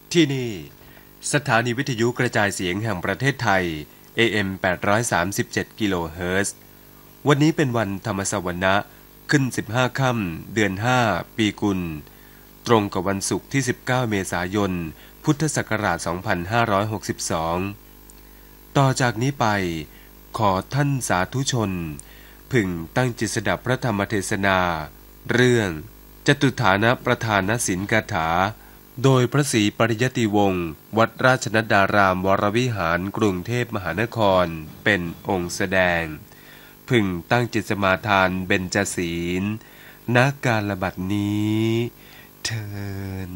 ที่นี่สถานีวิทยุกระจายเสียงแห่งประเทศไทย AM 837 กิโลเฮิรตซ์วันนี้เป็นวันธรรมสวนะขึ้น15ค่ำเดือน5ปีกุลตรงกับวันศุกร์ที่19เมษายนพุทธศักราช2562ต่อจากนี้ไปขอท่านสาธุชนพึงตั้งจิตสดับพระธรรมเทศนาเรื่องจตุฐานะประธานศีลกถาโดยพระศรีปริยติวงศ์วัดราชนัดดารามวรวิหารกรุงเทพมหานครเป็นองค์แสดงพึงตั้งจิตสมาทานเบญจศีลณกาลบัดนี้เทิน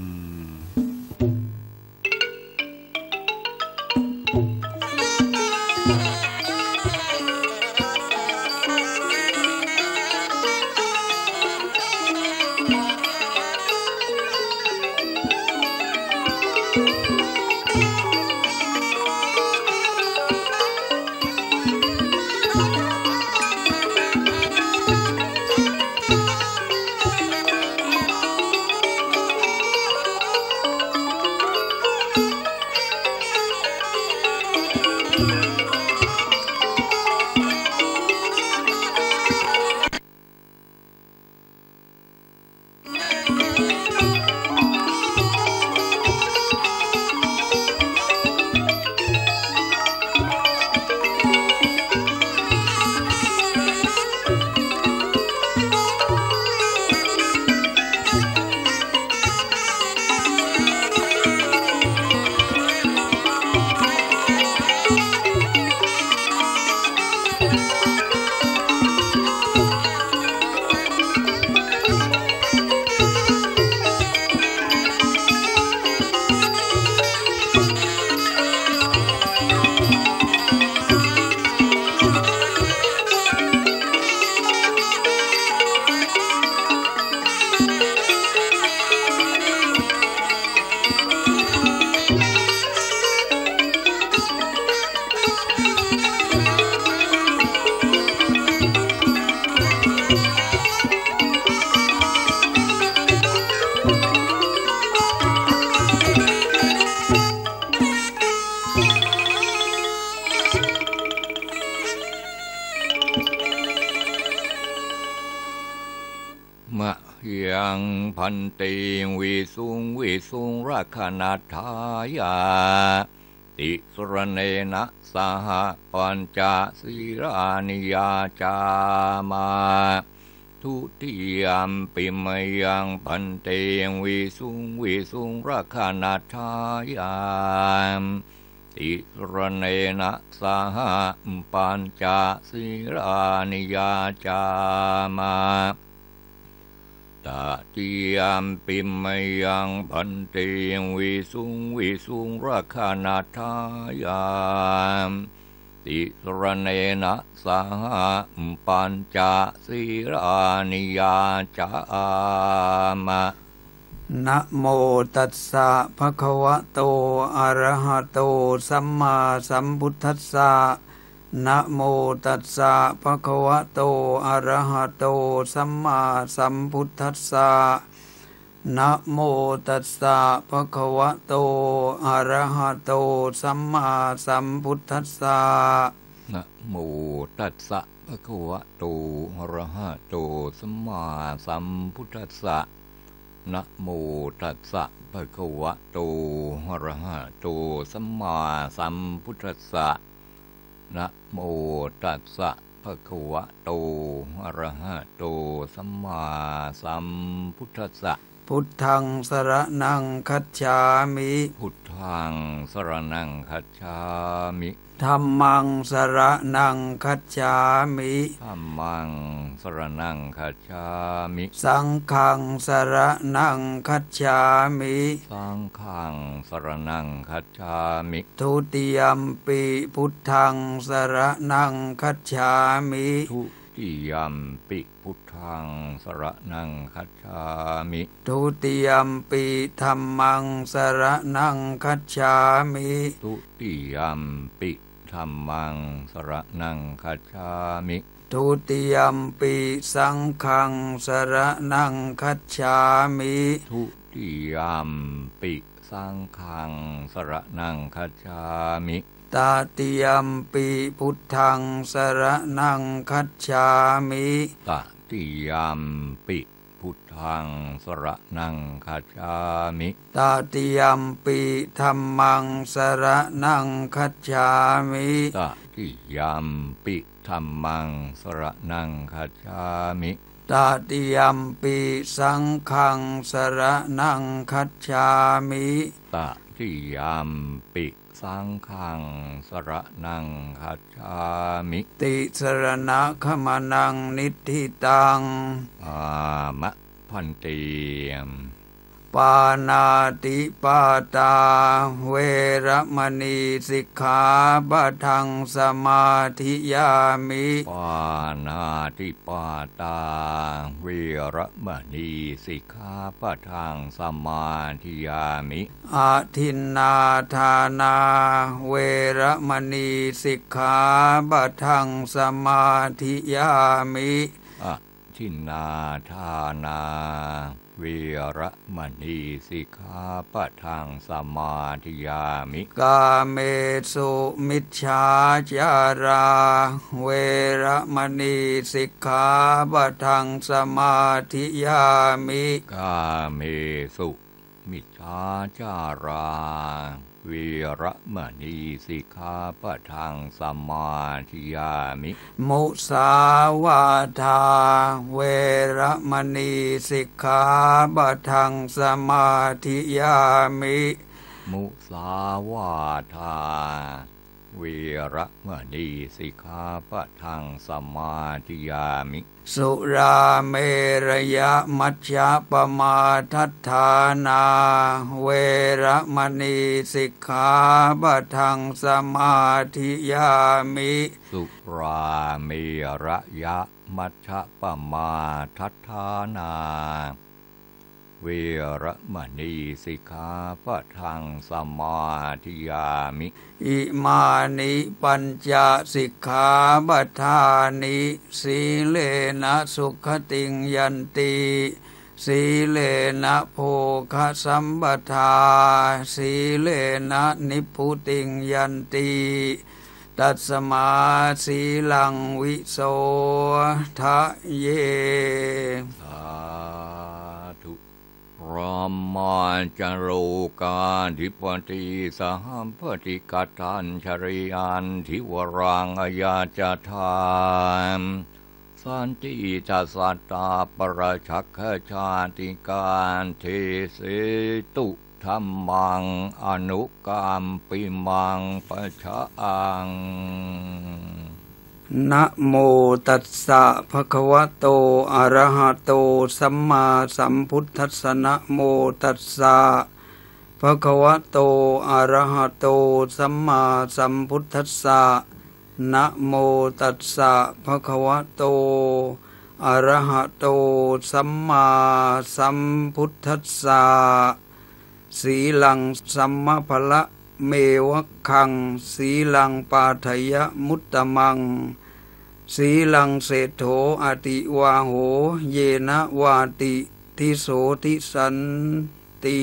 ยังพันติวิสุงราคณาทายาติสรเนนะสหปัญจศีรานิยาจามาทุติยมปิมยังพันติวิสุงราคณาทายาติสรเนนะสหปัญจศีรานิยาจามาตติยมปิมยังพันติวิสุงราคณาทายาติสรเนนะสหปัญจศีรานิยาจามะนะโมตัสสะภะคะวะโตอะระหะโตสัมมาสัมพุทธัสสะนะโมตัสสะภะคะวะโตอะระหะโตสัมมาสัมพุทธัสสะนะโมตัสสะภะคะวะโตอะระหะโตสัมมาสัมพุทธัสสะนะโมตัสสะภะคะวะโตอะระหะโตสัมมาสัมพุทธัสสะนะโมตัสสะภะคะวะโตอะระหะโตสัมมาสัมพุทธัสสะนะโมตัสสะภะคะวะโตอะระหะโตสัมมาสัมพุทธัสสะพุทธังสรณังคัจฉามิพุทธังสรณังคัจฉามิธัมมังสรณังคัจฉามิธัมมังสรณังคัจฉามิสังฆังสรณังคัจฉามิสังฆังสรณังคัจฉามิทุติยมปิพุทธังสรณังคัจฉามิทุติยมปิพุทธังสรณังคัจฉามิทุติยมปิธัมมังสรณังคัจฉามิทุติยมปิธัมมังสรณังคัจฉามิทุติยมปิสังฆังสรณังคัจฉามิทุติยมปิสสังฆังสรณังคัจฉามิตติยัมปิพุทธังสรณังคัจฉามิตติยัมปิพุทธังสรณังคัจฉามิตติยัมปิธัมมังสรณังคัจฉามิตติยัมปิธัมมังสรณังคัจฉามิตติยัมปิสังฆังสรณังคัจฉามิตติยัมปิสังฆังสรณังคัจฉามิติสรณะขมานังนิทธิตังอามะพันติปานาติปาตาเวรมณีสิกขาปะทังสมาธิยามิปานาติปาตาเวรมณีสิกขาปะทังสมาธิยามิอาทินนาทานาเวรมณีสิกขาปะทังสมาธิยามิอาทินนาทานาเวรมณีสิกขาปะทังสมาธิยามิกาเมสุมิจฉาจาราเวรมณีสิกขาปะทังสมาธิยามิกาเมสุมิจฉาจาราเวรมณีสิกขาปะทังสมาธิยามิมุสาวาทาเวรมณีสิกขาปะทังสมาธิยามิมุสาวาทาเวรมณีสิกขาปะทังสมาธิยามิสุราเมรยมัชฌะปมาทัฏฐานาเวรมณีสิกขาปะทังสมาธิยามิสุราเมรยมัชฌะปมาทัฏฐานาเวรมณีสิกขาปะทังสมาธิยามิอิมานิปัญจสิกขาปทานิสีเลนะสุขติงยันติสีเลนะโภคสัมปทาสีเลนะนิพพุติงยันติตัสมาสีลังวิโสทะเยรามาจโรกาธิปติสหัมปติกตัญชริยันทิวรังอายาจทานสันติจัสสัตตาปราชักขชาติการเทเสตุธัมมังอนุกามปิมังปะชะอังนะโมตัสสะภะคะวะโตอะระหะโตสัมมาสัมพุทธัสสะนะโมตัสสะภะคะวะโตอะระหะโตสัมมาสัมพุทธัสสะนะโมตัสสะภะคะวะโตอะระหะโตสัมมาสัมพุทธัสสะสีลังสัมมะภละเมวะคังสีลังปาทยมุตตมังสีลังเศโธอติวาโหเยนะวาติทิโสทิสันติ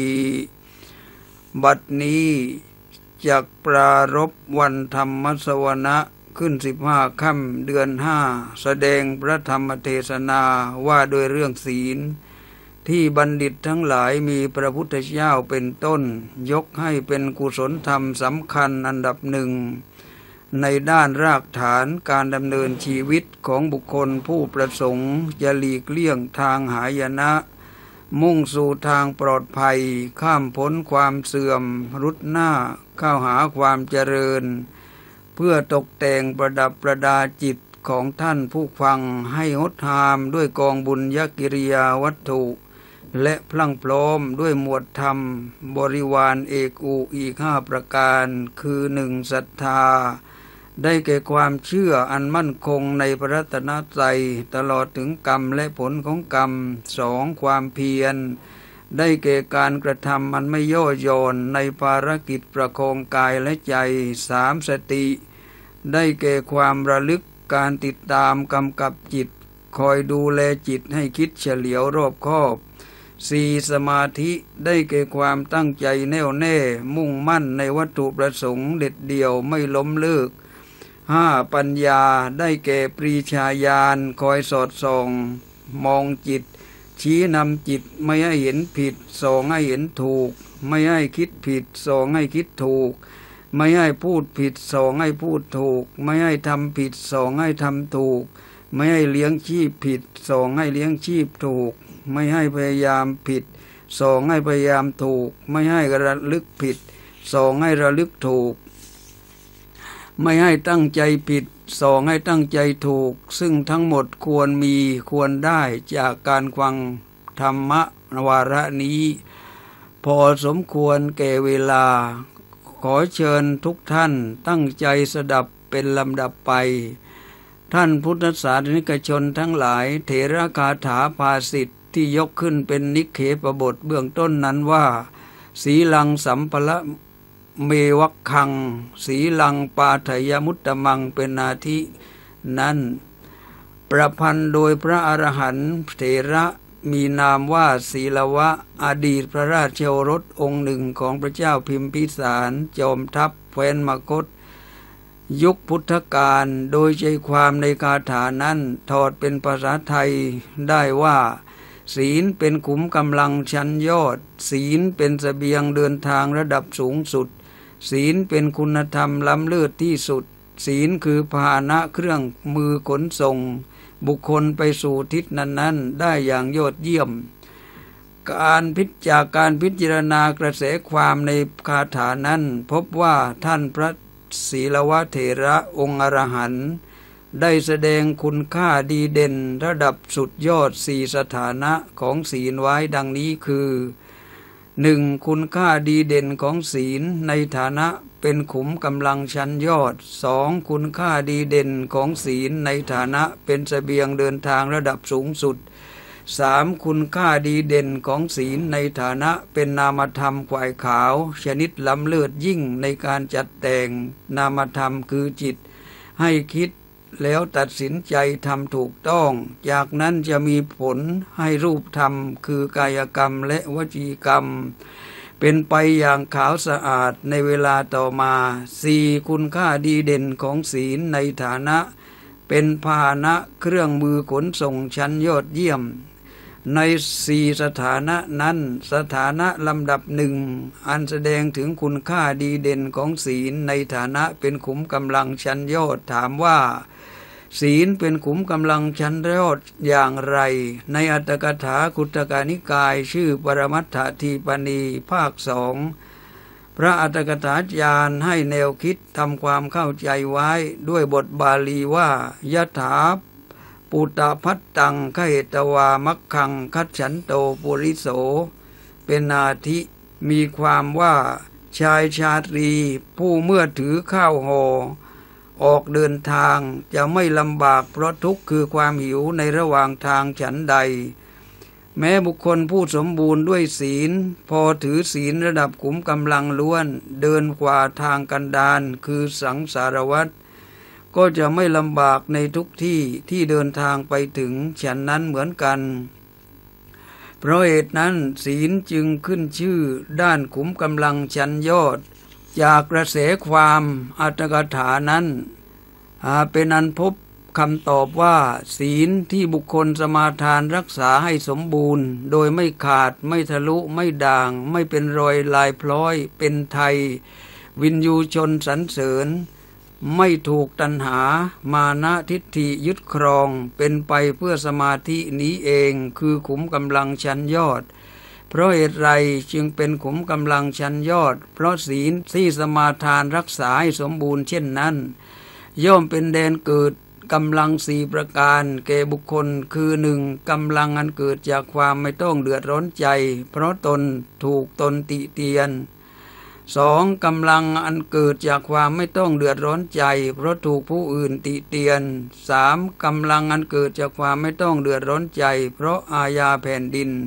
บัดนี้จักปรารภวันธรรมสวนะขึ้น15 ค่ำเดือน 5แสดงพระธรรมเทศนาว่าโดยเรื่องศีลที่บัณฑิตทั้งหลายมีพระพุทธเจ้าเป็นต้นยกให้เป็นกุศลธรรมสำคัญอันดับหนึ่งในด้านรากฐานการดำเนินชีวิตของบุคคลผู้ประสงค์จะหลีกเลี่ยงทางหายนะมุ่งสู่ทางปลอดภัยข้ามพ้นความเสื่อมรุดหน้าเข้าหาความเจริญเพื่อตกแต่งประดับประดาจิตของท่านผู้ฟังให้งดงามด้วยกองบุญญกิริยาวัตถุและพลั่งพร้อมด้วยหมวดธรรมบริวารเอกอุอีก5 ประการคือ 1. ศรัทธาได้แก่ความเชื่ออันมั่นคงในพระรัตนตรัยตลอดถึงกรรมและผลของกรรม 2. ความเพียรได้แก่การกระทำมันไม่ย่อหย่อนในภารกิจประคองกายและใจ 3. สติได้แก่ความระลึกการติดตามกำกับจิตคอยดูแลจิตให้คิดเฉลียวรอบคอบ 4. สมาธิได้แก่ความตั้งใจแน่วแน่มุ่งมั่นในวัตถุประสงค์เด็ดเดี่ยวไม่ล้มเลิก 5. ปัญญาได้แก่ปรีชาญาณคอยสอดส่องมองจิตชี้นำจิตไม่ให้เห็นผิดส่องให้เห็นถูกไม่ให้คิดผิดส่องให้คิดถูกไม่ให้พูดผิดส่องให้พูดถูกไม่ให้ทำผิดส่องให้ทำถูกไม่ให้เลี้ยงชีพผิดส่องให้เลี้ยงชีพถูกไม่ให้พยายามผิดส่องให้พยายามถูกไม่ให้ระลึกผิดส่องให้ระลึกถูกไม่ให้ตั้งใจผิดส่องให้ตั้งใจถูกซึ่งทั้งหมดควรมีควรได้จากการฟังธรรมวาระนี้พอสมควรแก่เวลาขอเชิญทุกท่านตั้งใจสดับเป็นลำดับไปท่านพุทธศาสนิกชนทั้งหลายเถรคาถาภาษิตที่ยกขึ้นเป็นนิเขปบทเบื้องต้นนั้นว่าสีลังสัมภละเมวัคคังสีลังปาทยมุตตมังเป็นนาทินั้นประพันธ์โดยพระอรหันต์เถระมีนามว่าศีลวะอดีตพระราชโอรสองค์หนึ่งของพระเจ้าพิมพิสารจอมทัพแคว้นมคธยุคพุทธกาลโดยใจความในคาถานั้นถอดเป็นภาษาไทยได้ว่าศีลเป็นขุมกำลังชั้นยอดศีลเป็นเสบียงเดินทางระดับสูงสุดศีลเป็นคุณธรรมล้ำเลิศที่สุดศีลคือพาหนะเครื่องมือขนส่งบุคคลไปสู่ทิศนั้นๆได้อย่างยอดเยี่ยมจากการพิจารณากระแสความในคาถานั้นพบว่าท่านพระศีลวะเถระองค์อรหันต์ได้แสดงคุณค่าดีเด่นระดับสุดยอด4สถานะของศีลไว้ดังนี้คือ 1. คุณค่าดีเด่นของศีลในฐานะเป็นขุมกำลังชั้นยอด 2. คุณค่าดีเด่นของศีลในฐานะเป็นเสบียงเดินทางระดับสูงสุด 3. คุณค่าดีเด่นของศีลในฐานะเป็นนามธรรมฝ่ายขาวชนิดล้ำเลิศยิ่งในการจัดแต่งนามธรรมคือจิตให้คิดแล้วตัดสินใจทำถูกต้องจากนั้นจะมีผลให้รูปธรรมคือกายกรรมและวจีกรรมเป็นไปอย่างขาวสะอาดในเวลาต่อมา 4. คุณค่าดีเด่นของศีลในฐานะเป็นพาหนะเครื่องมือขนส่งชั้นยอดเยี่ยมใน4สถานะนั้นสถานะลำดับหนึ่งอันแสดงถึงคุณค่าดีเด่นของศีลในฐานะเป็นขุมกำลังชั้นยอดถามว่าศีลเป็นขุมกำลังชั้นยอดอย่างไรในอัตถกถาคุตตกนิกายชื่อปรมัตถทีปณีภาค2พระอัตถกถาจารย์ให้แนวคิดทำความเข้าใจไว้ด้วยบทบาลีว่ายถาปุตตพัตตังขเหตวามัคคังคัจฉันโตปุริโสเป็นนาทิมีความว่าชายชาตรีผู้เมื่อถือข้าวห่อออกเดินทางจะไม่ลำบากเพราะทุกข์คือความหิวในระหว่างทางฉันใดแม้บุคคลผู้สมบูรณ์ด้วยศีลพอถือศีลระดับขุมกำลังล้วนเดินกว่าทางกันดารคือสังสารวัฏก็จะไม่ลำบากในทุกที่ที่เดินทางไปถึงฉันนั้นเหมือนกันเพราะเหตุนั้นศีลจึงขึ้นชื่อด้านขุมกำลังชั้นยอดจากกระแสความอัตถกถานั้นเป็นอันพบคำตอบว่าศีลที่บุคคลสมาทานรักษาให้สมบูรณ์โดยไม่ขาดไม่ทะลุไม่ด่างไม่เป็นรอยลายพลอยเป็นไทยวินยูชนสรรเสริญไม่ถูกตัณหามานะทิฏฐิยึดครองเป็นไปเพื่อสมาธินี้เองคือขุมกำลังชั้นยอดเพราะเหตุไรจึงเป็นขุมกำลังชั้นยอดเพราะศีลที่สมาทานรักษาให้สมบูรณ์เช่นนั้นย่อมเป็นแดนเกิดกำลัง4ประการแก่บุคคลคือ 1. กำลังอันเกิดจากความไม่ต้องเดือดร้อนใจเพราะตนถูกตนติเตียน 2. กำลังอันเกิดจากความไม่ต้องเดือดร้อนใจเพราะถูกผู้อื่นติเตียน 3. กำลังอันเกิดจากความไม่ต้องเดือดร้อนใจเพราะอาญาแผ่นดิน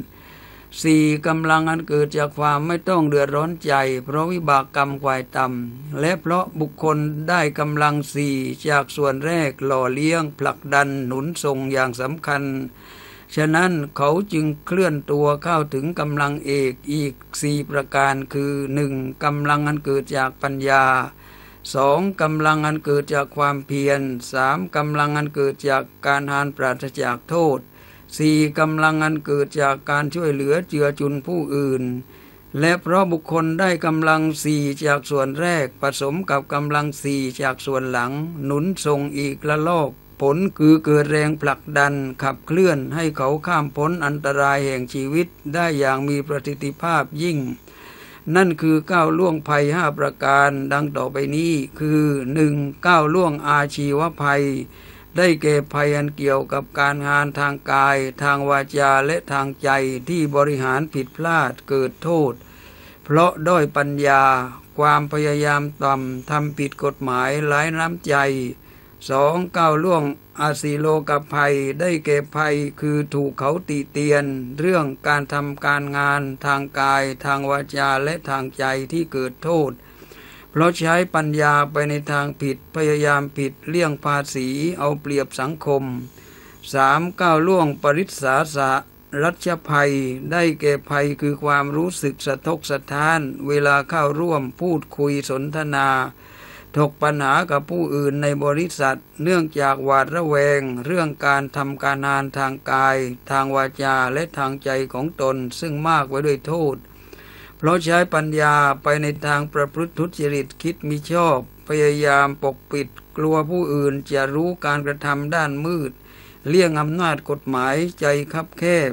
4. กำลังอันเกิดจากความไม่ต้องเดือดร้อนใจเพราะวิบากกรรมฝ่ายต่ำและเพราะบุคคลได้กำลัง4จากส่วนแรกหล่อเลี้ยงผลักดันหนุนส่งอย่างสำคัญฉะนั้นเขาจึงเคลื่อนตัวเข้าถึงกำลังเอกอีก4ประการคือ 1. กำลังอันเกิดจากปัญญา 2. กำลังอันเกิดจากความเพียร 3. กำลังอันเกิดจากการหานปราศจากโทษ 4. กำลังอันเกิดจากการช่วยเหลือเจือจุนผู้อื่นและเพราะบุคคลได้กำลัง4จากส่วนแรกผสมกับกำลัง4จากส่วนหลังหนุนส่งอีกละลอกผลคือเกิดแรงผลักดันขับเคลื่อนให้เขาข้ามพ้นอันตรายแห่งชีวิตได้อย่างมีประสิทธิภาพยิ่งนั่นคือก้าวล่วงภัย5ประการดังต่อไปนี้คือ 1. ก้าวล่วงอาชีวภัยได้แก่ภัยอันเกี่ยวกับการงานทางกายทางวาจาและทางใจที่บริหารผิดพลาดเกิดโทษเพราะด้อยปัญญาความพยายามต่ำทำผิดกฎหมายหลายน้ำใจ 2. ก้าวล่วงอาสีโลกภัยได้แก่ภัยคือถูกเขาติเตียนเรื่องการทำการงานทางกายทางวาจาและทางใจที่เกิดโทษเพราะใช้ปัญญาไปในทางผิดพยายามผิดเลี่ยงภาษีเอาเปรียบสังคม 3. ก้าวล่วงปริศาสะรัชภัยได้แก่ภัยคือความรู้สึกสะทกสะท้านเวลาเข้าร่วมพูดคุยสนทนาถกปัญหากับผู้อื่นในบริษัทเนื่องจากหวาดระแวงเรื่องการทำการงานทางกายทางวาจาและทางใจของตนซึ่งมากไว้ด้วยโทษเพราะใช้ปัญญาไปในทางประพฤติทุจริตคิดมิชอบพยายามปกปิดกลัวผู้อื่นจะรู้การกระทำด้านมืดเลี่ยงอำนาจกฎหมายใจคับแคบ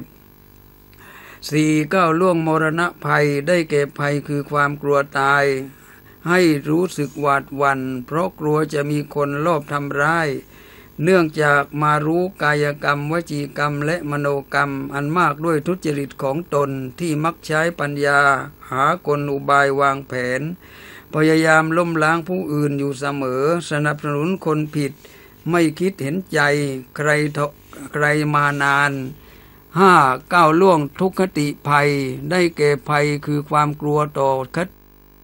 4. ก้าวล่วงมรณะภัยได้แก่ภัยคือความกลัวตายให้รู้สึกหวาดหวั่นเพราะกลัวจะมีคนลอบทำร้ายเนื่องจากมารู้กายกรรมวจีกรรมและมโนกรรมอันมากด้วยทุจริตของตนที่มักใช้ปัญญาหากลอุบายวางแผนพยายามล้มล้างผู้อื่นอยู่เสมอสนับสนุนคนผิดไม่คิดเห็นใจใครมานาน 5. ก้าวล่วงทุกขติภัยได้แก่ภัยคือความกลัวต่อคติ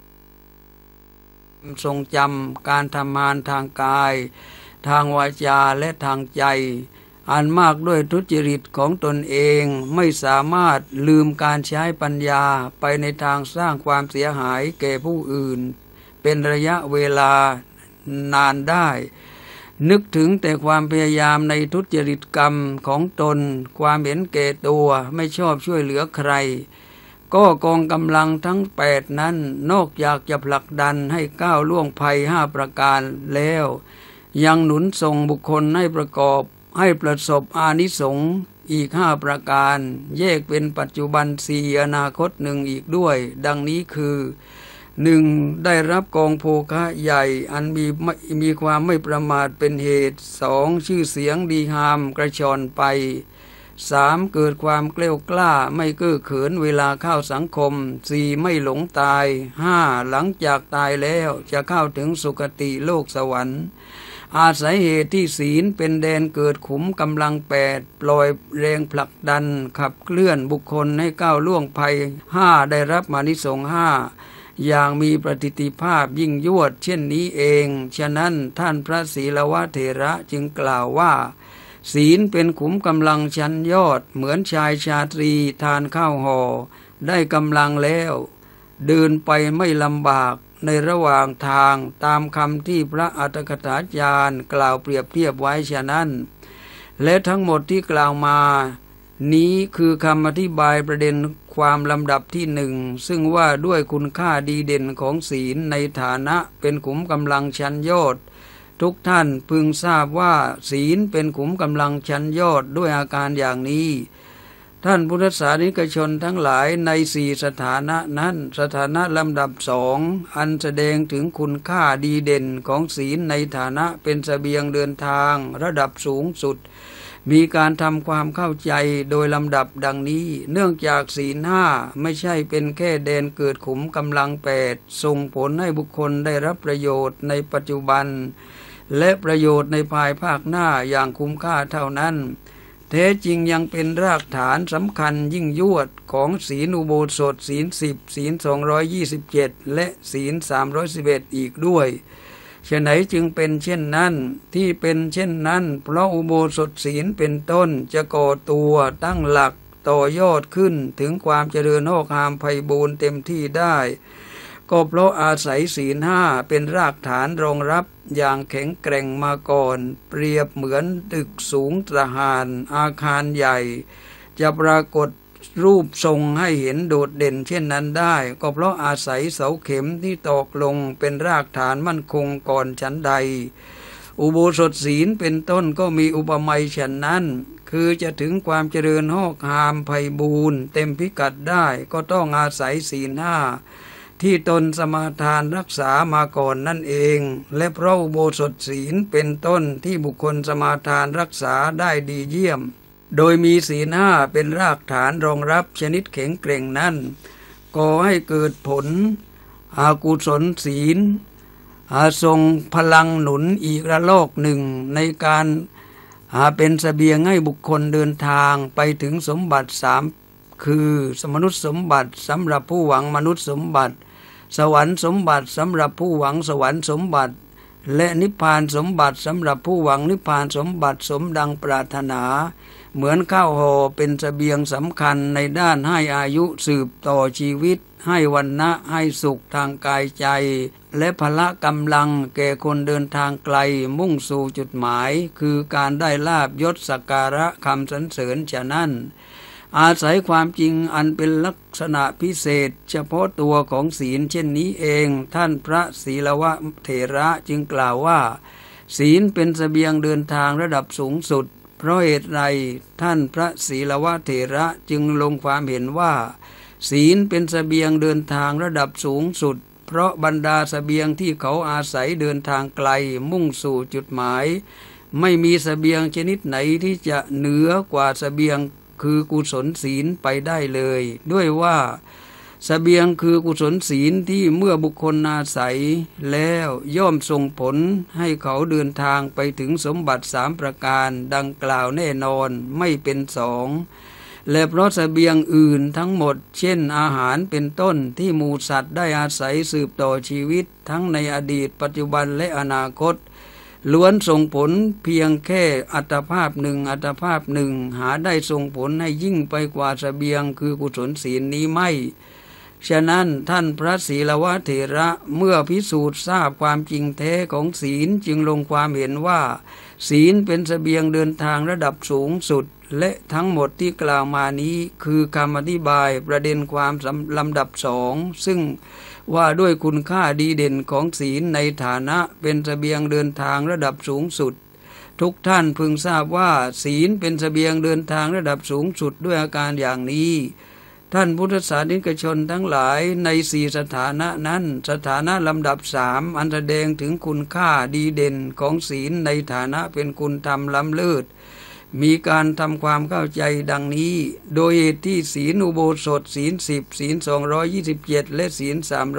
ทรงจำการทำงานทางกายทางวาจาและทางใจอันมากด้วยทุจริตของตนเองไม่สามารถลืมการใช้ปัญญาไปในทางสร้างความเสียหายแก่ผู้อื่นเป็นระยะเวลานานได้นึกถึงแต่ความพยายามในทุจริตกรรมของตนความเห็นแก่ตัวไม่ชอบช่วยเหลือใครก็กองกำลังทั้ง8นั้นนอกจากจะผลักดันให้ก้าวล่วงภัย5ประการแล้วยังหนุนส่งบุคคลให้ประสบอานิสงส์อีก5ประการแยกเป็นปัจจุบัน4อนาคต1อีกด้วยดังนี้คือ 1. ได้รับกองโภคะใหญ่อันมีความไม่ประมาทเป็นเหตุ 2. ชื่อเสียงดีงามกระชอนไป 3. เกิดความเกล้ากล้าไม่เก้อเขินเวลาเข้าสังคม 4. ไม่หลงตาย 5. หลังจากตายแล้วจะเข้าถึงสุคติโลกสวรรค์อาศัยเหตุที่ศีลเป็นแดนเกิดขุมกำลัง8ปล่อยแรงผลักดันขับเคลื่อนบุคคลให้ก้าวล่วงภัย5ได้รับอานิสงส์5อย่างมีประสิทธิภาพยิ่งยวดเช่นนี้เองฉะนั้นท่านพระศีลวเถระจึงกล่าวว่าศีลเป็นขุมกำลังชั้นยอดเหมือนชายชาตรีทานข้าวห่อได้กำลังแล้วเดินไปไม่ลำบากในระหว่างทางตามคำที่พระอัตถกถาจารย์กล่าวเปรียบเทียบไว้ฉะนั้นและทั้งหมดที่กล่าวมานี้คือคำอธิบายประเด็นความลำดับที่1ซึ่งว่าด้วยคุณค่าดีเด่นของศีลในฐานะเป็นขุมกำลังชั้นยอดทุกท่านพึงทราบว่าศีลเป็นขุมกำลังชั้นยอดด้วยอาการอย่างนี้ท่านพุทธศาสนิกชนทั้งหลายใน4สถานะนั้นสถานะลำดับ2อันแสดงถึงคุณค่าดีเด่นของศีลในฐานะเป็นเสบียงเดินทางระดับสูงสุดมีการทำความเข้าใจโดยลำดับดังนี้เนื่องจากศีล5ไม่ใช่เป็นแค่แดนเกิดขุมกำลัง8ส่งผลให้บุคคลได้รับประโยชน์ในปัจจุบันและประโยชน์ในภายภาคหน้าอย่างคุ้มค่าเท่านั้นแท้จริงยังเป็นรากฐานสำคัญยิ่งยวดของศีลอุโบสถศีล10ศีล227และศีล311อีกด้วยฉะไหนจึงเป็นเช่นนั้นที่เป็นเช่นนั้นเพราะอุโบสถศีลเป็นต้นจะก่อตัวตั้งหลักต่อยอดขึ้นถึงความเจริญงอกงามไพบูลย์เต็มที่ได้ก็เพราะอาศัยศีลห้าเป็นรากฐานรองรับอย่างแข็งแกร่งมาก่อนเปรียบเหมือนตึกสูงตระหานอาคารใหญ่จะปรากฏรูปทรงให้เห็นโดดเด่นเช่นนั้นได้ก็เพราะอาศัยเสาเข็มที่ตอกลงเป็นรากฐานมั่นคงก่อนฉันใดอุโบสถศีลเป็นต้นก็มีอุปมาฉันนั้นคือจะถึงความเจริญงอกงามไพบูลย์เต็มพิกัดได้ก็ต้องอาศัยศีลห้าที่ตนสมาทานรักษามาก่อนนั่นเองและเพราะอุโบสถศีลเป็นต้นที่บุคคลสมาทานรักษาได้ดีเยี่ยมโดยมีศีลห้าเป็นรากฐานรองรับชนิดแข็งแกร่งนั้นก่อให้เกิดผลอากุศลศีลทรงพลังหนุนอีกระลอกหนึ่งในการเป็นเสบียงให้บุคคลเดินทางไปถึงสมบัติสามคือมนุษย์สมบัติสำหรับผู้หวังมนุษย์สมบัติสวรรค์สมบัติสำหรับผู้หวังสวรรค์สมบัติและนิพพานสมบัติสำหรับผู้หวังนิพพานสมบัติสมดังปรารถนาเหมือนข้าวห่อเป็นเสบียงสำคัญในด้านให้อายุสืบต่อชีวิตให้วรรณะให้สุขทางกายใจและพละกำลังแก่คนเดินทางไกลมุ่งสู่จุดหมายคือการได้ลาภยศสักการะคำสรรเสริญฉะนั้นอาศัยความจริงอันเป็นลักษณะพิเศษเฉพาะตัวของศีลเช่นนี้เองท่านพระศีลวะเถระจึงกล่าวว่าศีลเป็นเสบียงเดินทางระดับสูงสุดเพราะเหตุไรท่านพระศีลวะเถระจึงลงความเห็นว่าศีลเป็นเสบียงเดินทางระดับสูงสุดเพราะบรรดาเสบียงที่เขาอาศัยเดินทางไกลมุ่งสู่จุดหมายไม่มีเสบียงชนิดไหนที่จะเหนือกว่าเสบียงคือกุศลศีลไปได้เลยด้วยว่าเสบียงคือกุศลศีลที่เมื่อบุคคลอาศัยแล้วย่อมส่งผลให้เขาเดินทางไปถึงสมบัติสามประการดังกล่าวแน่นอนไม่เป็นสองและเพราะเสบียงอื่นทั้งหมดเช่นอาหารเป็นต้นที่หมู่สัตว์ได้อาศัยสืบต่อชีวิตทั้งในอดีตปัจจุบันและอนาคตล้วนส่งผลเพียงแค่อัตภาพหนึ่งหาได้ส่งผลให้ยิ่งไปกว่าเสบียงคือกุศลศีลนี้ไม่ฉะนั้นท่านพระศีลวะเถระเมื่อพิสูจน์ทราบความจริงแท้ของศีลจึงลงความเห็นว่าศีลเป็นเสบียงเดินทางระดับสูงสุดและทั้งหมดที่กล่าวมานี้คือคำอธิบายประเด็นความลำดับสองซึ่งว่าด้วยคุณค่าดีเด่นของศีลในฐานะเป็นเสบียงเดินทางระดับสูงสุดทุกท่านพึงทราบว่าศีลเป็นเสบียงเดินทางระดับสูงสุดด้วยอาการอย่างนี้ท่านพุทธศาสนิกชนทั้งหลายในสี่สถานะนั้นสถานะลำดับสามอันแสดงถึงคุณค่าดีเด่นของศีลในฐานะเป็นคุณธรรมล้ำเลิศมีการทำความเข้าใจดังนี้โดยเหตุที่ศีลอุโบสถศีล10ศีล227และศีล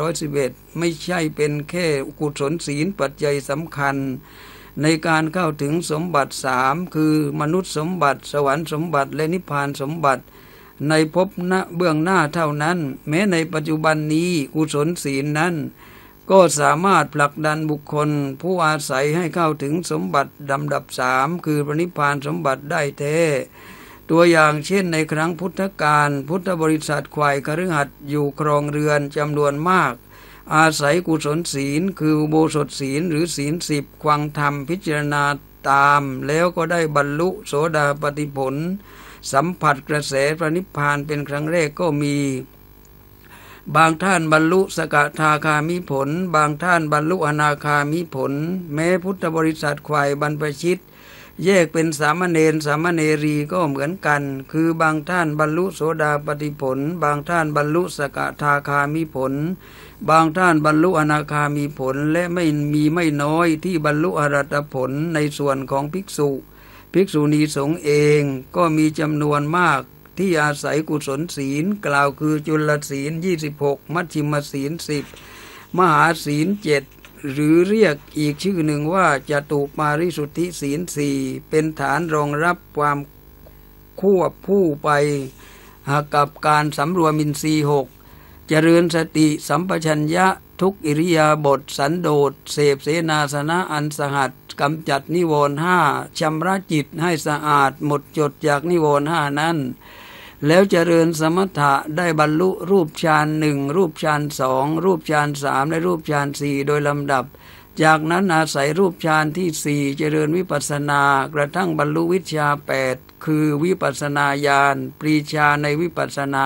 311ไม่ใช่เป็นแค่กุศลศีลปัจจัยสำคัญในการเข้าถึงสมบัติสามคือมนุษย์สมบัติสวรรค์สมบัติและนิพพานสมบัติในภพเบื้องหน้าเท่านั้นแม้ในปัจจุบันนี้กุศลศีลนั้นก็สามารถผลักดันบุคคลผู้อาศัยให้เข้าถึงสมบัติลำดับสามคือพระนิพพานสมบัติได้แท้ตัวอย่างเช่นในครั้งพุทธกาลพุทธบริษัทควายคฤหัสถ์อยู่ครองเรือนจำนวนมากอาศัยกุศลศีลคืออุโบสถศีลหรือศีล10ควังธรรมพิจารณาตามแล้วก็ได้บรรลุโสดาปัตติผลสัมผัสกระแสพระนิพพานเป็นครั้งแรกก็มีบางท่านบรรลุสกทาคามิผลบางท่านบรรลุอนาคามิผลแม้พุทธบริษัทควายบรรพชิตแยกเป็นสามเณรสามเณรีก็เหมือนกันคือบางท่านบรรลุโสดาปัตติผลบางท่านบรรลุสกทาคามิผลบางท่านบรรลุอนาคามิผลและไม่น้อยที่บรรลุอรหัตผลในส่วนของภิกษุณีสงฆ์เองก็มีจำนวนมากที่อาศัยกุศลศีลกล่าวคือจุลศีล26มัชฌิมศีล10มหาศีล7หรือเรียกอีกชื่อหนึ่งว่าจตุปาริสุทธิศีล4เป็นฐานรองรับความควบคู่ไปกับการสำรวมอินทรีย์6 เจริญสติสัมปชัญญะทุกอิริยาบถสันโดษเสพเสนาสนะอันสหัสกำจัดนิวรณ์ห้าชำระจิตให้สะอาดหมดจดจากนิวรณ์ห้านั้นแล้วเจริญสมถะได้บรรลุรูปฌานหนึ่งรูปฌานสองรูปฌานสามและรูปฌานสี่โดยลำดับจากนั้นอาศัยรูปฌานที่สี่เจริญวิปัสสนากระทั่งบรรลุวิชชา8คือวิปัสสนาญาณปรีชาในวิปัสสนา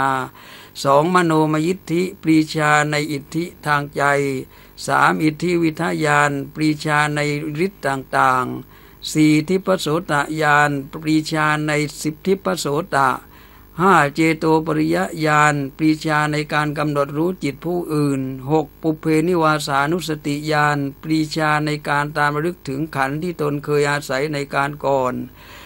2มโนมยิทธิปรีชาในอิทธิทางใจ3อิทธิวิทยานปรีชาในฤทธิ์ต่างๆ4ทิพโสตญาณปรีชาใน10ทิพโสต5เจโตปริยญาณปรีชาในการกำหนดรู้จิตผู้อื่น6ปุเพนิวาสานุสติญาณปรีชาในการตามระลึกถึงขันธ์ที่ตนเคยอาศัยในการก่อน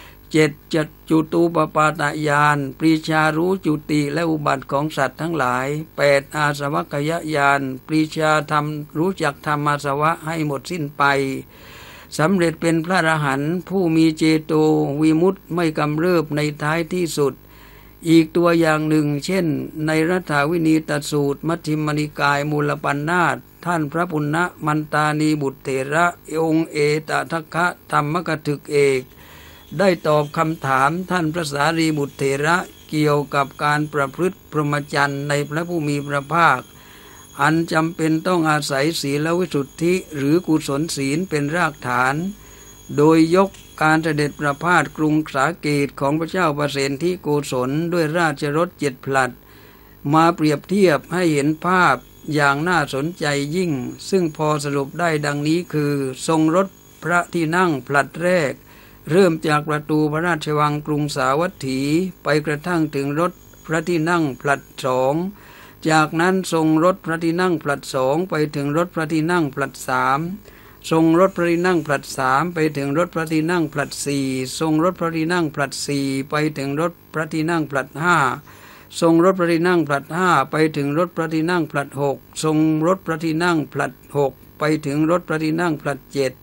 7จัจุตูปปาตญาณปรีชารู้จุติและอุบัติของสัตว์ทั้งหลาย8อาสวัคยญาณปรีชาทำรู้จักธรรมอาสวะให้หมดสิ้นไปสำเร็จเป็นพระอรหันต์ผู้มีเจโตวิมุตติไม่กำเริบในท้ายที่สุดอีกตัวอย่างหนึ่งเช่นในรัฐวินีตสูตรมัชฌิมนิกายมูลปัญนาถท่านพระปุณณมันตานีบุตรเถระองค์เอตทัคคะธรรมกถึกเอกได้ตอบคำถามท่านพระสารีบุตรเถระเกี่ยวกับการประพฤติพรหมจรรย์ในพระผู้มีพระภาคอันจำเป็นต้องอาศัยศีลวิสุทธิหรือกุศลศีลเป็นรากฐานโดยยกการเสด็จประพาสกรุงสาเกตของพระเจ้าประเสนที่โกศลด้วยราชรถ7 ผลัดมาเปรียบเทียบให้เห็นภาพอย่างน่าสนใจยิ่งซึ่งพอสรุปได้ดังนี้คือทรงรถพระที่นั่งผลัดแรกเริ่มจากประตูพระราชวังกรุงสาวัตถีไปกระทั่งถึงรถพระที่นั่งผลัด2จากนั้นทรงรถพระที่นั่งผลัด2ไปถึงรถพระที่นั่งผลัด3ทรงรถพระที่นั่งผลัด3ไปถึงรถพระที่นั่งผลัด4ทรงรถพระที่นั่งผลัด4ไปถึงรถพระที่นั่งผลัด5ทรงรถพระที่นั่งผลัด5ไปถึงรถพระที่นั่งผลัด6ทรงรถพระที่นั่งผลัด6ไปถึงรถพระที่นั่งผลัด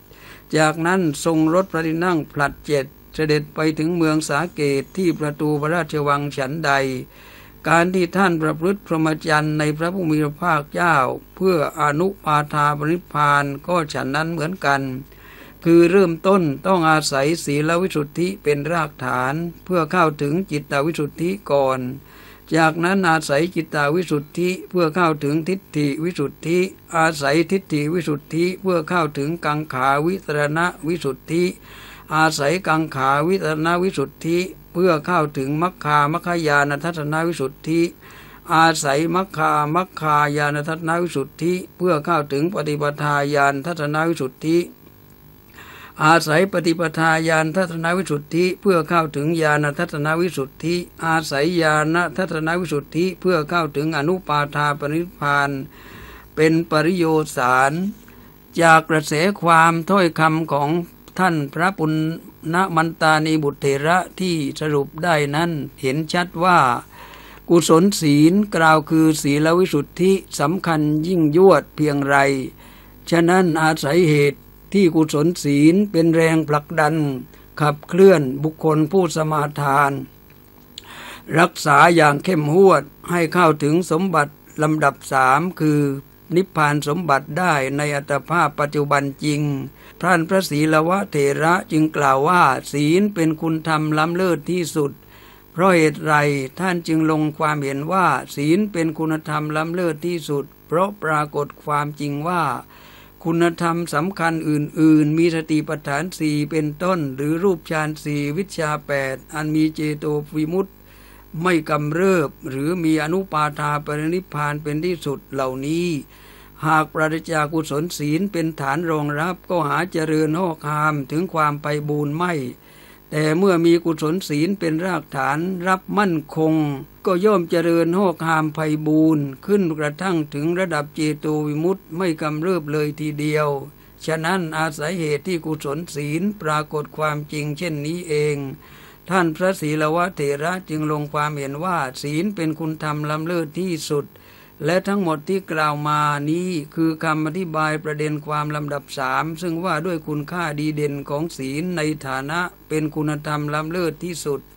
7จากนั้นทรงรถพระที่นั่งผลัด7เสด็จไปถึงเมืองสาเกตที่ประตูพระราชวังฉันใดการที่ท่านประพฤติพรหมจรรย์ในพระผู้มีพระภาคเจ้าเพื่ออนุปาทาปรินิพพานก็ฉันนั้นเหมือนกันคือเริ่มต้นต้องอาศัยศีลวิสุทธิเป็นรากฐานเพื่อเข้าถึงจิตตวิสุทธิก่อนจากนั้นอาศัยจิตตวิสุทธิเพื่อเข้าถึงทิฏฐิวิสุทธิอาศัยทิฏฐิวิสุทธิเพื่อเข้าถึงกังขาวิตรณวิสุทธิอาศัยกังขาวิตรณวิสุทธิเพื่อเข้าถึงมัคคามัคคายานทัศนวิสุทธิอาศัยมัคคามัคคายานทัศนวิสุทธิเพื่อเข้าถึงปฏิปทาญาณทัศนวิสุทธิอาศัยปฏิปทาญาณทัศนวิสุทธิเพื่อเข้าถึงญาณทัศนวิสุทธิอาศัยญาณทัศนวิสุทธิเพื่อเข้าถึงอนุปาทาปรินิพพานเป็นปริโยสารจากกระแสความถ้อยคำของท่านพระปุณณมันตานีบุตรเถระที่สรุปได้นั้นเห็นชัดว่ากุศลศีลกล่าวคือศีลวิสุทธิสำคัญยิ่งยวดเพียงไรฉะนั้นอาศัยเหตุที่กุศลศีลเป็นแรงผลักดันขับเคลื่อนบุคคลผู้สมาทานรักษาอย่างเข้มงวดให้เข้าถึงสมบัติลำดับ3คือนิพพานสมบัติได้ในอัตภาพปัจจุบันจริงท่านพระศรีลวะเถระจึงกล่าวว่าศีลเป็นคุณธรรมล้ำเลิศที่สุดเพราะเหตุไรท่านจึงลงความเห็นว่าศีลเป็นคุณธรรมล้ำเลิศที่สุดเพราะปรากฏความจริงว่าคุณธรรมสำคัญอื่นๆมีสติปัฏฐาน4เป็นต้นหรือรูปฌาน4วิชชา8อันมีเจโตวิมุตติไม่กำเริบหรือมีอนุปาทาปรินิพพานเป็นที่สุดเหล่านี้หากปราศจากกุศลศีลเป็นฐานรองรับก็หาเจริญโหคามถึงความไปบูรณ์ไม่แต่เมื่อมีกุศลศีลเป็นรากฐานรับมั่นคงก็ย่อมเจริญโหคามไพบูรณ์ขึ้นกระทั่งถึงระดับเจโตวิมุตติไม่กำเริบเลยทีเดียวฉะนั้นอาศัยเหตุที่กุศลศีลปรากฏความจริงเช่นนี้เองท่านพระศรีลวะเถระจึงลงความเห็นว่าศีลเป็นคุณธรรมล้ำเลิศที่สุดและทั้งหมดที่กล่าวมานี้คือคำอธิบายประเด็นความลำดับ3ซึ่งว่าด้วยคุณค่าดีเด่นของศีลในฐานะเป็นคุณธรรมล้ำเลิศที่สุด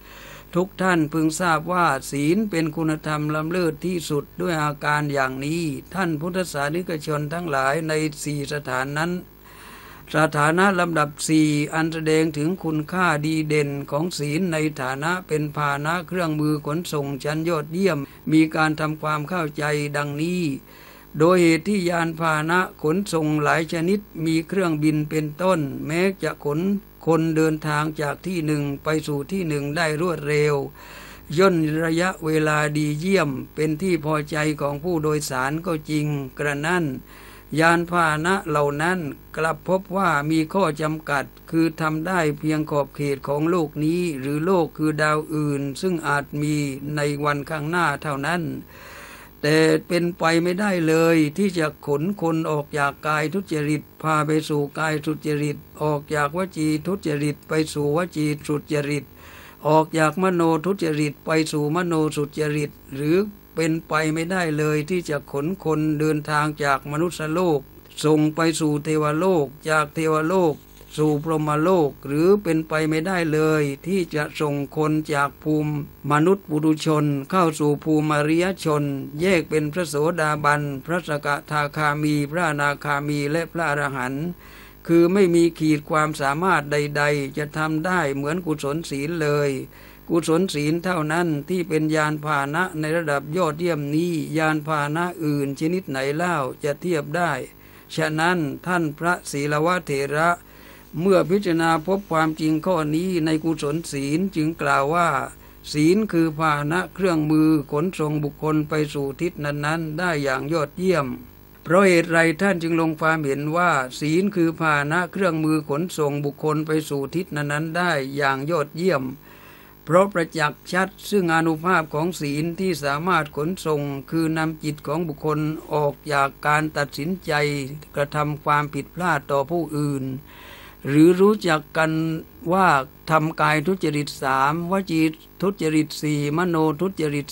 ทุกท่านพึงทราบว่าศีลเป็นคุณธรรมล้ำเลิศที่สุดด้วยอาการอย่างนี้ท่านพุทธศาสนิกชนทั้งหลายใน4สถานนั้นสถานะลำดับ4อันแสดงถึงคุณค่าดีเด่นของศีลในฐานะเป็นภาชนะเครื่องมือขนส่งชั้นยอดเยี่ยมมีการทำความเข้าใจดังนี้โดยเหตุที่ยานพาหนะขนส่งหลายชนิดมีเครื่องบินเป็นต้นแม้จะขนคนเดินทางจากที่หนึ่งไปสู่ที่หนึ่งได้รวดเร็วย่นระยะเวลาดีเยี่ยมเป็นที่พอใจของผู้โดยสารก็จริงกระนั้นยานพาหนะเหล่านั้นกลับพบว่ามีข้อจำกัดคือทำได้เพียงขอบเขตของโลกนี้หรือโลกคือดาวอื่นซึ่งอาจมีในวันข้างหน้าเท่านั้นแต่เป็นไปไม่ได้เลยที่จะขนคนออกจากกายทุจริตพาไปสู่กายทุจริตออกจากวจีทุจริตไปสู่วจีทุจริตออกจากมโนทุจริตไปสู่มโนสุจริตหรือเป็นไปไม่ได้เลยที่จะขนคนเดินทางจากมนุษยโลกส่งไปสู่เทวโลกจากเทวโลกสู่พรหมโลกหรือเป็นไปไม่ได้เลยที่จะส่งคนจากภูมิมนุษย์ปุถุชนเข้าสู่ภูมิอริยชนแยกเป็นพระโสดาบันพระสกทาคามีพระอนาคามีและพระอรหันต์คือไม่มีขีดความสามารถใดๆจะทำได้เหมือนกุศลศีลเลยกุศลศีลเท่านั้นที่เป็นยานพาหนะในระดับยอดเยี่ยมนี้ยานพาหนะอื่นชนิดไหนเล่าจะเทียบได้ฉะนั้นท่านพระศีลวเถระเมื่อพิจารณาพบความจริงข้อนี้ในกุศลศีลจึงกล่าวว่าศีลคือพาหนะเครื่องมือขนส่งบุคคลไปสู่ทิศนั้นๆได้อย่างยอดเยี่ยมเพราะเหตุไรท่านจึงลงความเห็นว่าศีลคือพาหนะเครื่องมือขนส่งบุคคลไปสู่ทิศนั้นๆได้อย่างยอดเยี่ยมเพราะประจักษ์ชัดซึ่งอานุภาพของศีลที่สามารถขนส่งคือนำจิตของบุคคลออกจากการตัดสินใจกระทำความผิดพลาดต่อผู้อื่นหรือรู้จักกันว่าทำกายทุจริต3วจีทุจริต4มโนทุจริต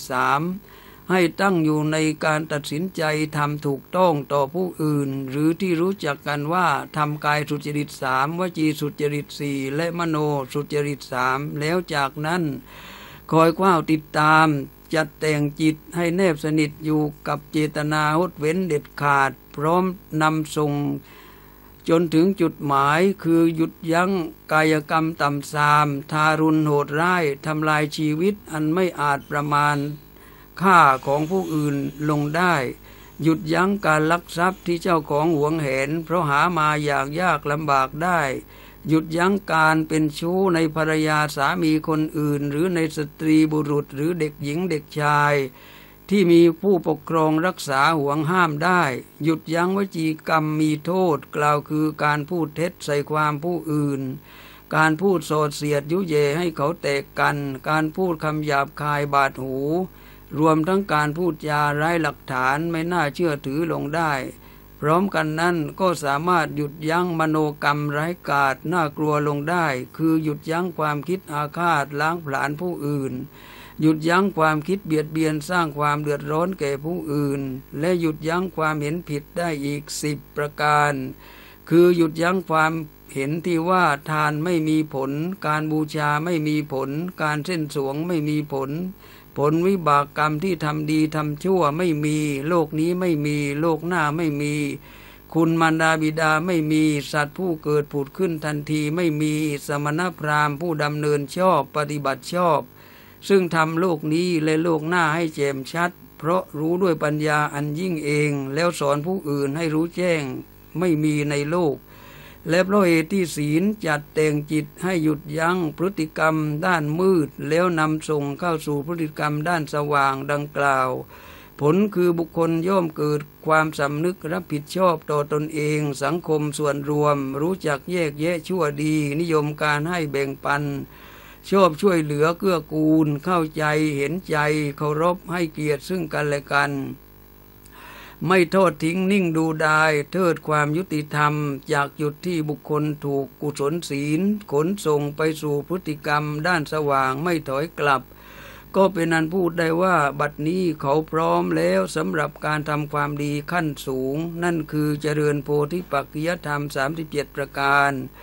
3ให้ตั้งอยู่ในการตัดสินใจทำถูกต้องต่อผู้อื่นหรือที่รู้จักกันว่าทำกายสุจริต3วจีสุจริต4และมโนสุจริต3แล้วจากนั้นคอยกว้าวติดตามจัดแต่งจิตให้แนบสนิทอยู่กับเจตนาหดเว้นเด็ดขาดพร้อมนำส่งจนถึงจุดหมายคือหยุดยั้งกายกรรมต่ำทรามทารุณโหดร้ายทำลายชีวิตอันไม่อาจประมาณค่าของผู้อื่นลงได้หยุดยั้งการลักทรัพย์ที่เจ้าของหวงแหนเพราะหามาอย่างยากลำบากได้หยุดยั้งการเป็นชู้ในภรรยาสามีคนอื่นหรือในสตรีบุรุษหรือเด็กหญิงเด็กชายที่มีผู้ปกครองรักษาห่วงห้ามได้หยุดยั้งวจีกรรมมีโทษกล่าวคือการพูดเท็จใส่ความผู้อื่นการพูดโสดเสียดยุแย่ให้เขาแตกกันการพูดคำหยาบคายบาดหูรวมทั้งการพูดจาไร้หลักฐานไม่น่าเชื่อถือลงได้พร้อมกันนั้นก็สามารถหยุดยั้งมโนกรรมไร้กาจน่ากลัวลงได้คือหยุดยั้งความคิดอาฆาตล้างผลาญผู้อื่นหยุดยั้งความคิดเบียดเบียนสร้างความเดือดร้อนแก่ผู้อื่นและหยุดยั้งความเห็นผิดได้อีก10ประการคือหยุดยั้งความเห็นที่ว่าทานไม่มีผลการบูชาไม่มีผลการเส้นสวงไม่มีผลผลวิบากกรรมที่ทำดีทำชั่วไม่มีโลกนี้ไม่มีโลกหน้าไม่มีคุณมารดาบิดาไม่มีสัตว์ผู้เกิดผุดขึ้นทันทีไม่มีสมณพราหมณ์ผู้ดำเนินชอบปฏิบัติชอบซึ่งทำโลกนี้และโลกหน้าให้แจ่มชัดเพราะรู้ด้วยปัญญาอันยิ่งเองแล้วสอนผู้อื่นให้รู้แจ้งไม่มีในโลกและเพราะเหตุที่ศีลจัดแต่งจิตให้หยุดยั้งพฤติกรรมด้านมืดแล้วนำส่งเข้าสู่พฤติกรรมด้านสว่างดังกล่าวผลคือบุคคลย่อมเกิดความสำนึกรับผิดชอบต่อตนเองสังคมส่วนรวมรู้จักแยกแยะชั่วดีนิยมการให้แบ่งปันชอบช่วยเหลือเกื้อกูลเข้าใจเห็นใจเคารพให้เกียรติซึ่งกันและกันไม่โทษทิ้งนิ่งดูดายเทิดความยุติธรรมจากจุดที่บุคคลถูกกุศลศีลขนส่งไปสู่พฤติกรรมด้านสว่างไม่ถอยกลับก็เป็นอันพูดได้ว่าบัดนี้เขาพร้อมแล้วสำหรับการทำความดีขั้นสูงนั่นคือเจริญโพธิปักขิยธรรม37ประการ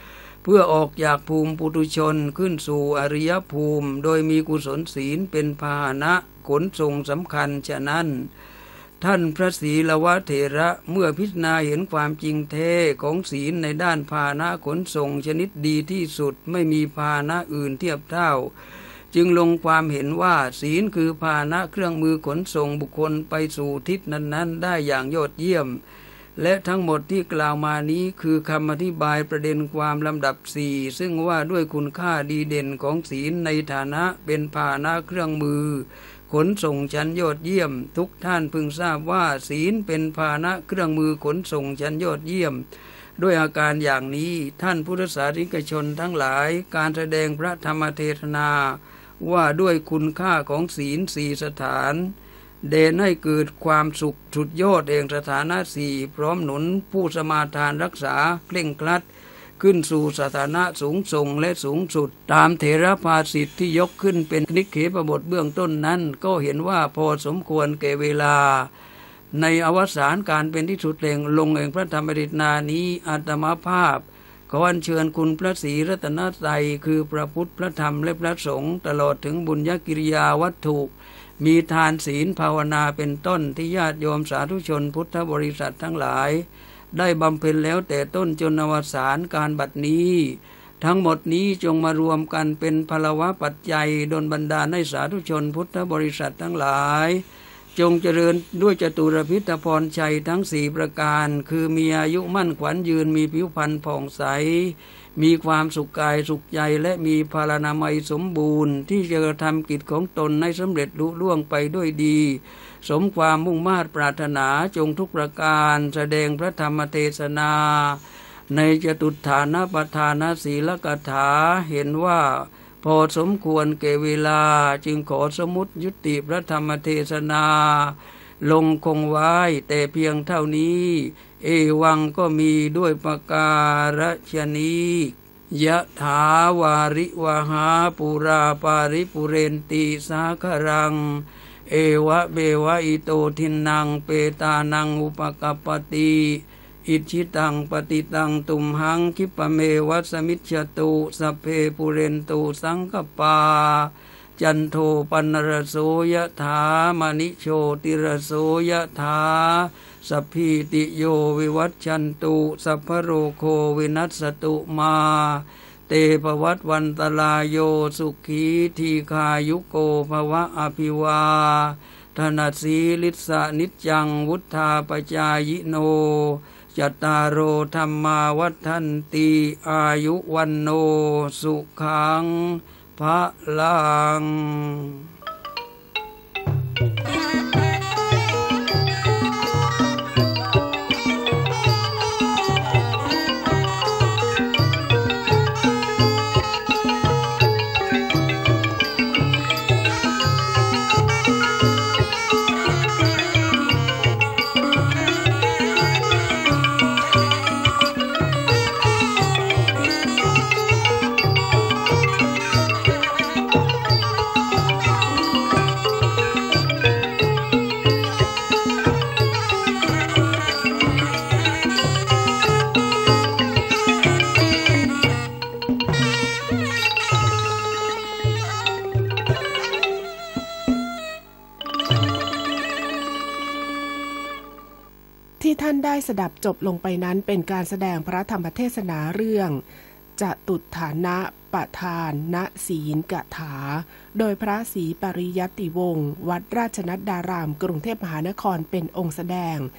พื่อออกจากภูมิปุถุชนขึ้นสู่อริยภูมิโดยมีกุศลศีลเป็นพาหนะขนส่งสำคัญฉะนั้นท่านพระศรีลวเถระเมื่อพิจารณาเห็นความจริงแท้ของศีลในด้านพาหนะขนส่งชนิดดีที่สุดไม่มีพาหนะอื่นเทียบเท่าจึงลงความเห็นว่าศีลคือพาหนะเครื่องมือขนส่งบุคคลไปสู่ทิศนั้นๆได้อย่างยอดเยี่ยมและทั้งหมดที่กล่าวมานี้คือคำอธิบายประเด็นความลำดับสี่ซึ่งว่าด้วยคุณค่าดีเด่นของศีลในฐานะเป็นพาหนะเครื่องมือขนส่งชั้นยอดเยี่ยมทุกท่านพึงทราบว่าศีลเป็นพาหนะเครื่องมือขนส่งชั้นยอดเยี่ยมด้วยอาการอย่างนี้ท่านพุทธศาสนิกชนทั้งหลายการแสดงพระธรรมเทศนาว่าด้วยคุณค่าของศีลสี่สถานเด่นให้เกิดความสุขสุดยอดแห่งสถานะสี่พร้อมหนุนผู้สมาทานรักษาเคร่งครัดขึ้นสู่สถานะสูงส่งและสูงสุดตามเถรภาสิทธิที่ยกขึ้นเป็นนิเขปบทเบื้องต้นนั้นก็เห็นว่าพอสมควรแก่เวลาในอวสานการเป็นที่สุดแห่งลงแห่งพระธรรมเทศนานี้อาตมาภาพขออัญเชิญคุณพระศรีรัตนตรัยคือพระพุทธพระธรรมและพระสงฆ์ตลอดถึงบุญญกิริยาวัตถุมีทานศีลภาวนาเป็นต้นที่ญาติโยมสาธุชนพุทธบริษัททั้งหลายได้บำเพ็ญแล้วแต่ต้นจนอวสานการบัดนี้ทั้งหมดนี้จงมารวมกันเป็นพลวะปัจจัยดลบันดาลให้สาธุชนพุทธบริษัททั้งหลายจงเจริญด้วยจตุรพิธพรชัยทั้งสี่ประการคือมีอายุมั่นขวัญยืนมีผิวพรรณผ่องใสมีความสุขกายสุขใจและมีพลานามัยสมบูรณ์ที่จะทำกิจของตนให้สำเร็จลุล่วงไปด้วยดีสมความมุ่งมา่ปรารถนาจงทุกประการแสดงพระธรรมเทศนาในจตุฐานประธานศีลกถาเห็นว่าพอสมควรแก่เวลาจึงขอสมุติยุติพระธรรมเทศนาลงคงไว้แต่เพียงเท่านี้เอวังก็มีด้วยประการฉนี้ยะถาวาริวหาปุราปาริปุเรนติสาครังเอวะเบวะอิโตทินังเปตานังอุปกัปปติอิชิตังปฏิตังตุมหังคิปะเมวัสมิจฉตุสัพเพปุเรนตุสังกปาจันโทปนรโสยะถามณิโชติรโสยะถาสัพพิติโยวิวัชชันตุสัพพโรโควินัสสตุมาเตภวัตวันตรายโยสุขีทีคายุโกภวะอภิวาธนาสีลิสะนิจจังวุธาปจายโนจัตตารโอธรรมาวัฏันติอายุวันโนสุขังพลังที่ท่านได้สดับจบลงไปนั้นเป็นการแสดงพระธรรมเทศนาเรื่องจตุฐานะปทานนศีลกถาโดยพระศรีปริยัติวงศ์วัดราชนัดดารามกรุงเทพมหานครเป็นองค์แสดง